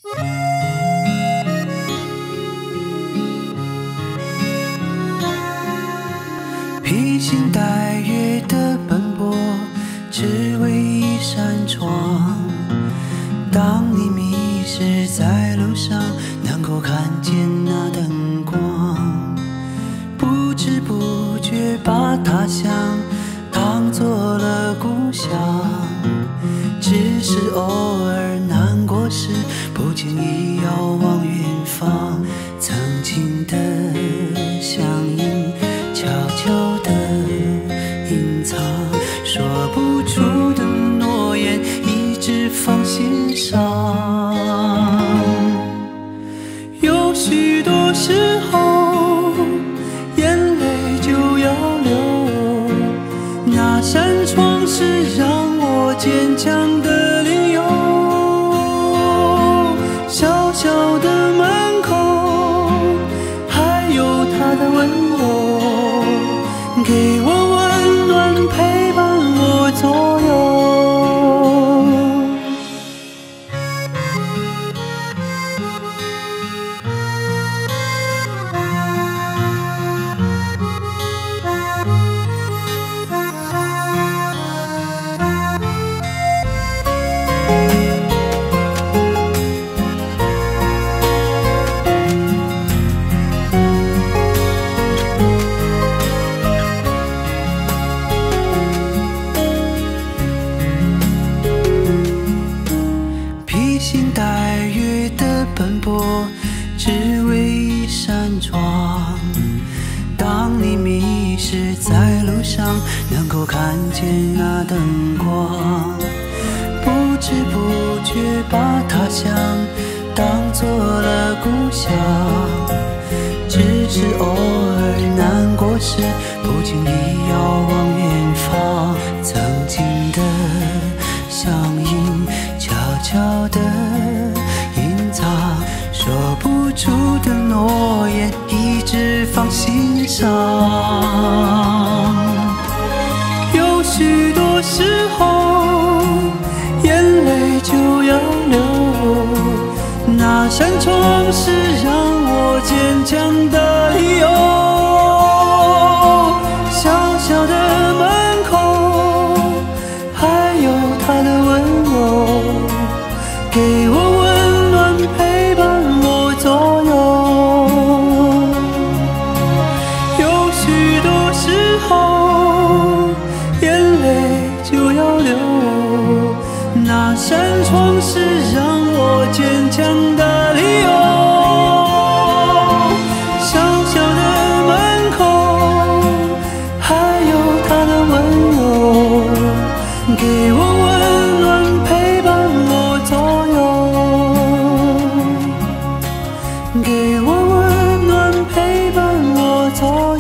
披星戴月的奔波，只为一扇窗。当你迷失在路上，能够看见那灯光，不知不觉把他乡当作了故乡。只是偶尔难过时，不经意遥望远方，曾经的相映悄悄地隐藏，说不出的诺言一直放心上。有许多时候眼泪就要流，那扇窗是让我坚强的理由。小小的门口还有他的温柔，给我温暖陪伴我左右。披星戴月的奔波，只为一扇窗。当你迷失在路上，能够看见那灯光，不知不觉把他乡当作了故乡。只是偶尔难过时，不经意遥望远方，曾经的相映悄悄地隐藏，说不出的诺言一直放心上。有许多时候眼泪就要流，那扇窗是让我坚强的理由。小小的门口还有他的温柔，给我温暖陪伴我左右。有许多时候眼泪就要流，那扇窗是让我坚强的理由。小小的门口还有他的温柔，给我温暖陪伴我左右，给我温暖陪伴我左右。